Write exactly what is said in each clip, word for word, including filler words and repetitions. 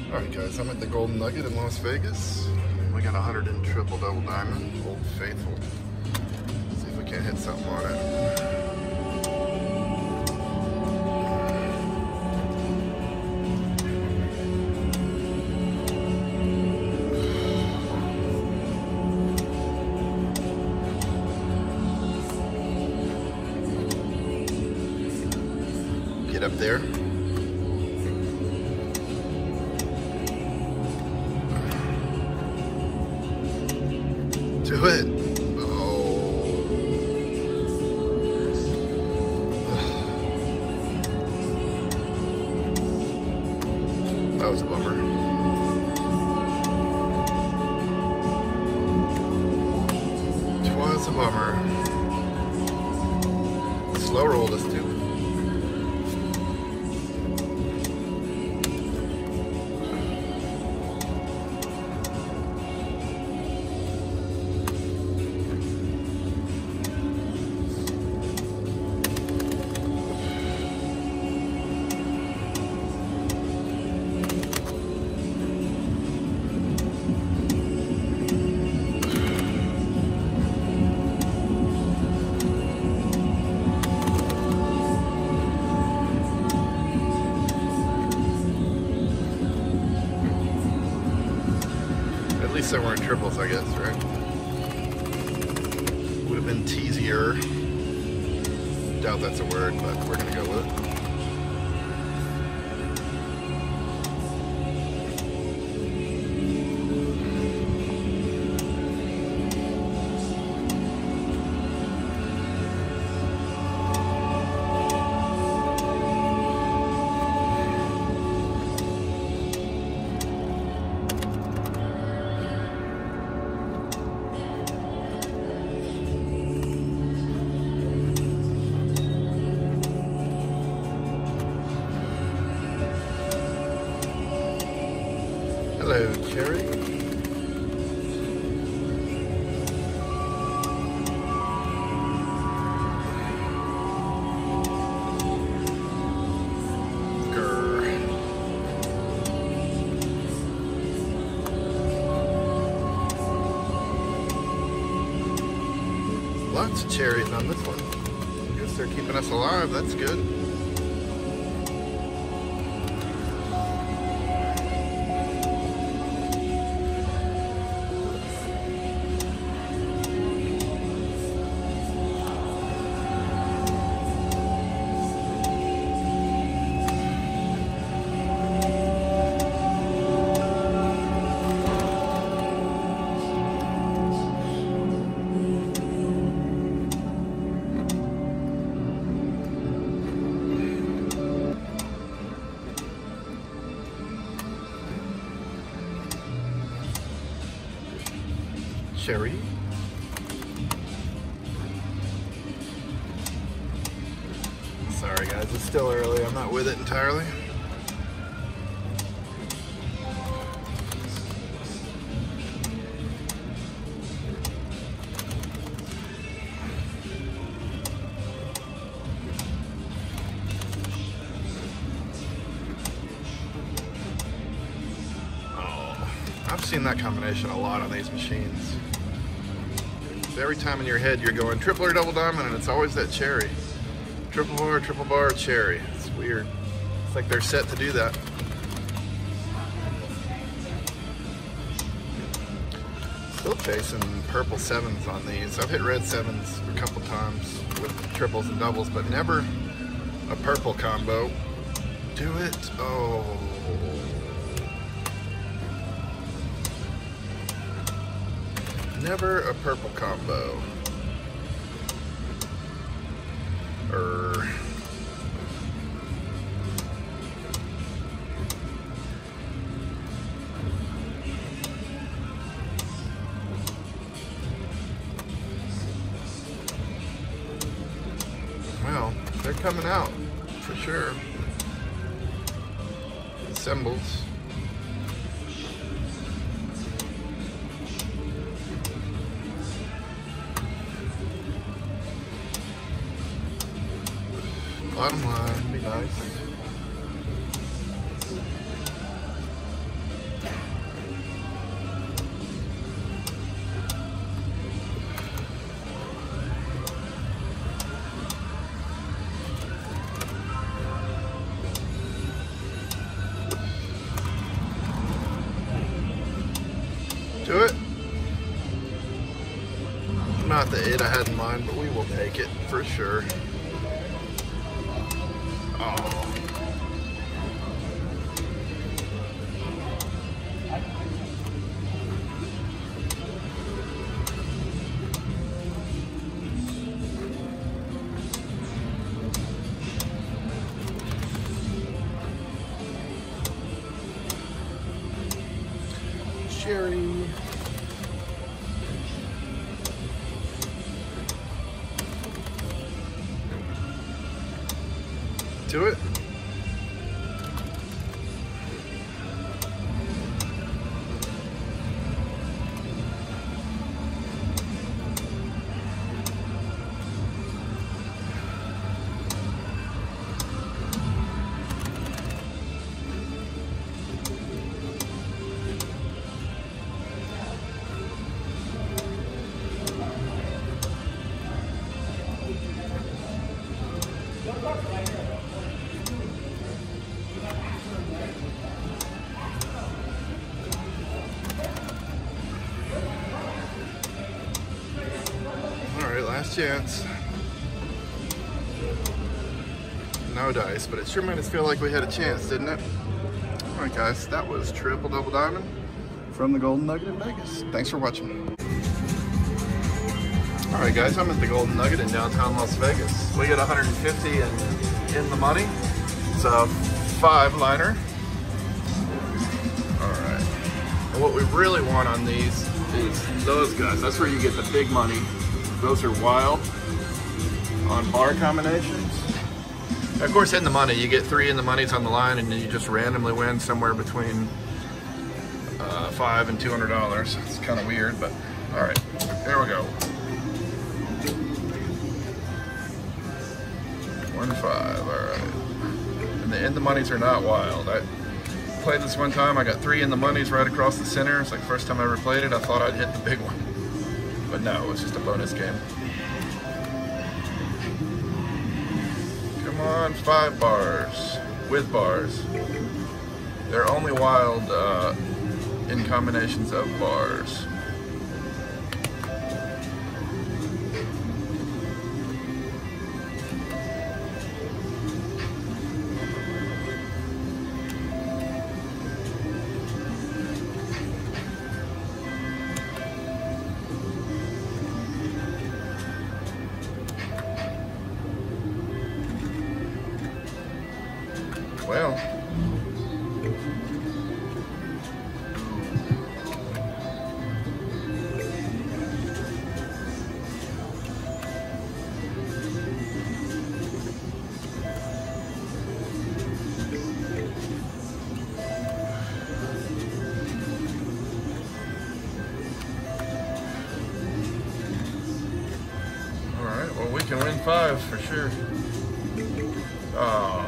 Alright guys, I'm at the Golden Nugget in Las Vegas. We got a hundred in triple double diamond, Old Faithful. Let's see if we can't hit something on it. Get up there. Do it. Oh. That was a bummer. It was a bummer. Slow rolled us too. At least they weren't triples, I guess, right? Would have been teasier. Doubt that's a word, but we're gonna go with it. Hello, Cherry. Grr. Lots of cherries on this one. I guess they're keeping us alive. That's good. Cherry. Sorry guys, it's still early. I'm not with it entirely. Oh, I've seen that combination a lot on these machines. Every time in your head you're going triple or double diamond, and it's always that cherry. Triple bar, triple bar, cherry. It's weird. It's like they're set to do that. Still chasing purple sevens on these. I've hit red sevens a couple times with triples and doubles, but never a purple combo. Do it. Oh. Never a purple combo. Er. Well, they're coming out for sure. Symbols. Bottom line, be nice. the eight I had in mind, but we will take it for sure. Oh. Cherry. Do it. Last chance. No dice, but it sure made us feel like we had a chance, didn't it? All right, guys, that was Triple Double Diamond from the Golden Nugget in Vegas. Thanks for watching. All right, guys, I'm at the Golden Nugget in downtown Las Vegas. We get one hundred fifty in, in the money. It's a five liner. All right. And what we really want on these is those guys. That's where you get the big money. Those are wild on bar combinations. Of course, in the money, you get three in the money's on the line, and then you just randomly win somewhere between uh, five and two hundred dollars. It's kind of weird, but all right, here we go. One five, all right. And the in the monies are not wild. I played this one time. I got three in the monies right across the center. It's like the first time I ever played it. I thought I'd hit the big one. But no, it was just a bonus game. Come on, five bars, with bars. They're only wild uh, in combinations of bars. Well, all right, well, we can win five for sure. Oh.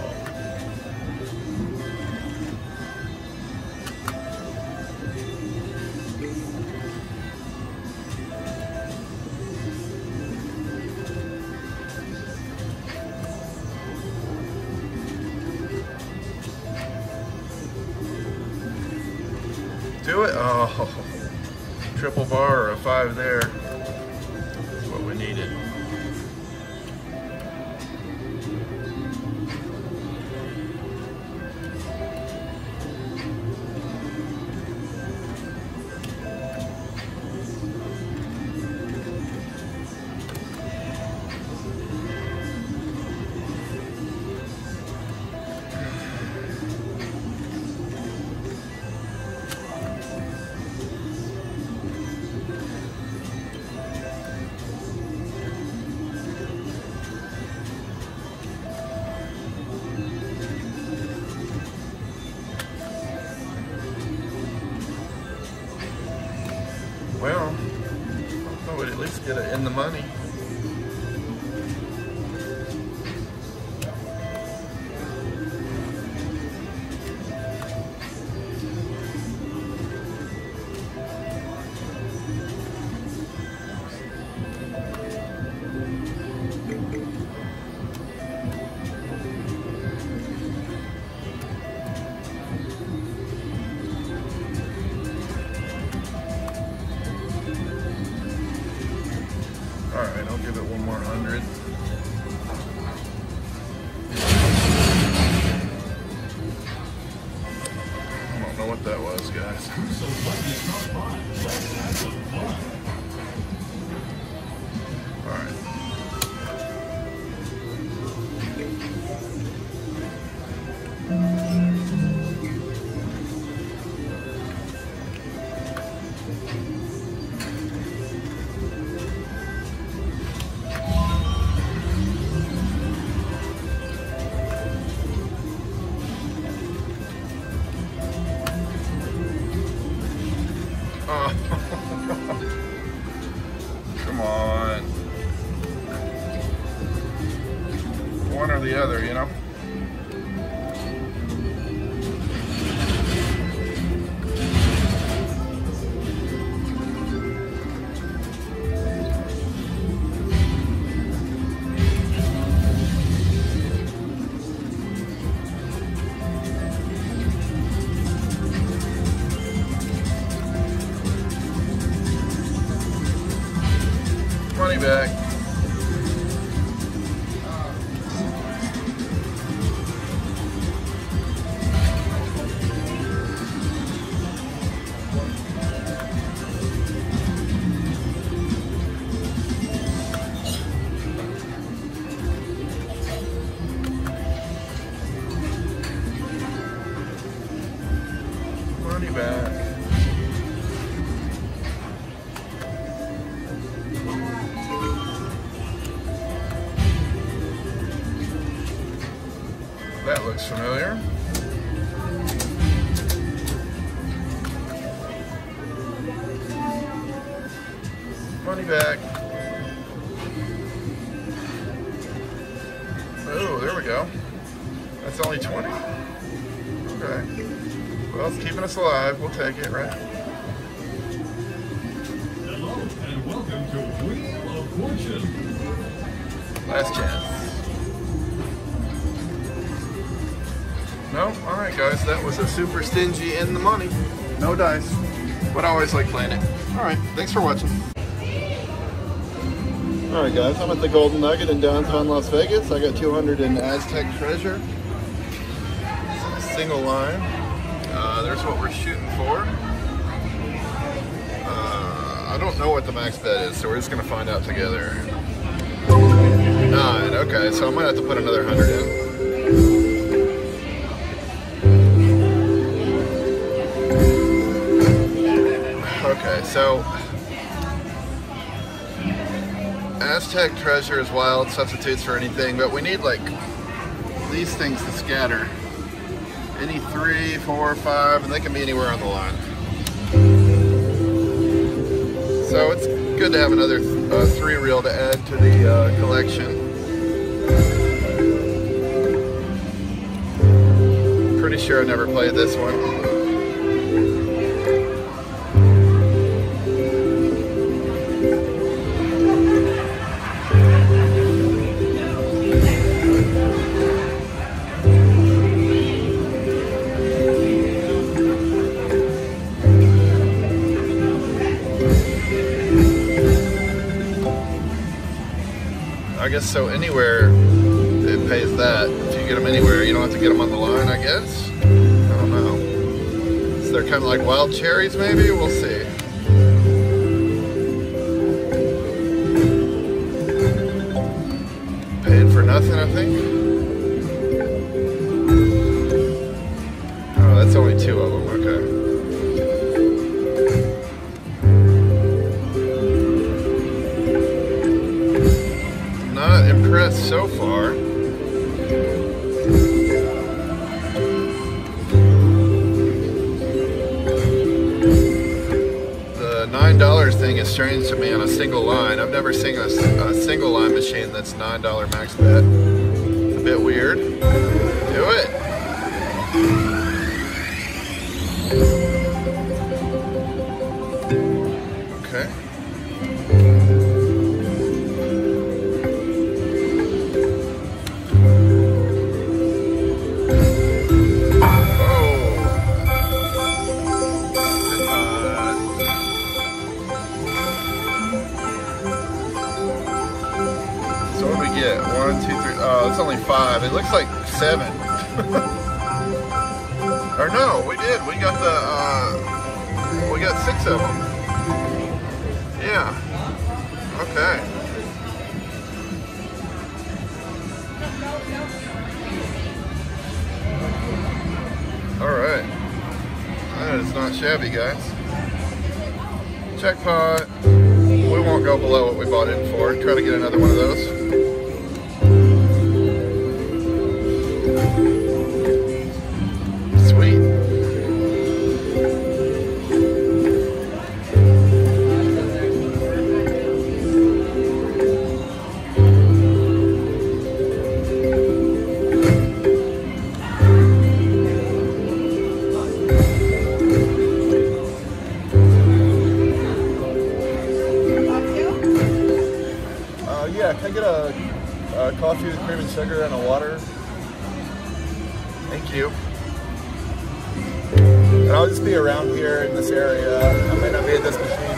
Do it? Oh, triple bar or a five there. That's what we needed. Well, I would at least get it in the money. what that was, guys. All right. Come on. One or the other, you know? Money back. Money back. That looks familiar. Money back. Oh, there we go. That's only twenty. Okay. Well, it's keeping us alive. We'll take it, right? Hello and welcome to Wheel of Fortune. Last chance. No? Alright guys, that was a super stingy in the money. No dice. But I always like playing it. Alright, thanks for watching. Alright guys, I'm at the Golden Nugget in downtown Las Vegas. I got two hundred in Aztec Treasure. Single line. Uh, there's what we're shooting for. Uh, I don't know what the max bet is, so we're just going to find out together. Nine, okay, so I might have to put another hundred in. Okay, so Aztec Treasure is wild, substitutes for anything, but we need like these things to scatter. Any three, four, five, and they can be anywhere on the line. So it's good to have another uh, three reel to add to the uh, collection. Pretty sure I never played this one. I guess so anywhere it pays that. If you get them anywhere, you don't have to get them on the line, I guess. I don't know. So they're kind of like wild cherries maybe? We'll see. Paid for nothing, I think. Oh, that's only two of them, okay. Impressed so far. The nine dollars thing is strange to me on a single line. I've never seen a, a single line machine that's nine dollar max bet. It's a bit weird. Do it. Okay. One, two, three. Oh, it's only five. It looks like seven. Or no, we did. We got the, uh, we got six of them. Yeah. Okay. Alright. That is not shabby, guys. Jackpot. We won't go below what we bought in for. Try to get another one of those. Yeah, can I get a, a coffee with cream and sugar and a water? Thank you. And I'll just be around here in this area. I might not be at this machine.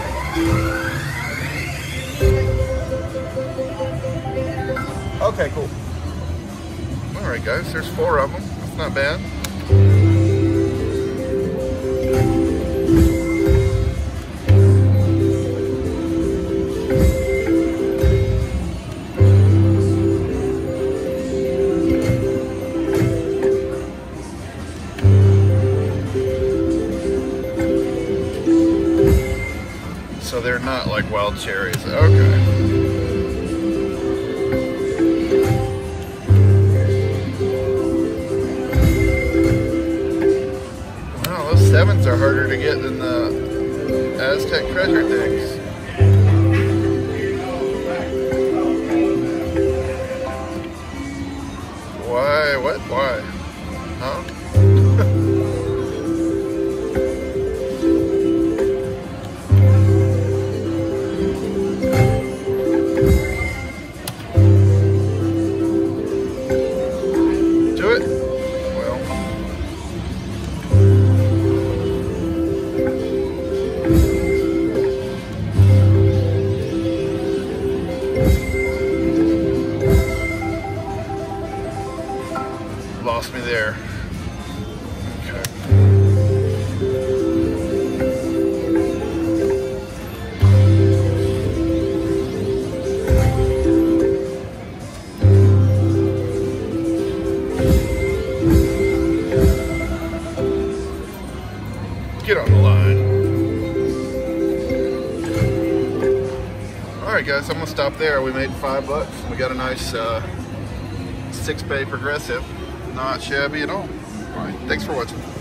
Okay, cool. All right, guys, there's four of them. That's not bad. So they're not like wild cherries. Okay. Wow, those sevens are harder to get than the Aztec treasure things. Why? What? Why? Huh? Lost me there. Okay. Get on the line. All right, guys, I'm gonna stop there. We made five bucks. We got a nice uh, six-bay progressive. Not shabby at all. All right, thanks for watching.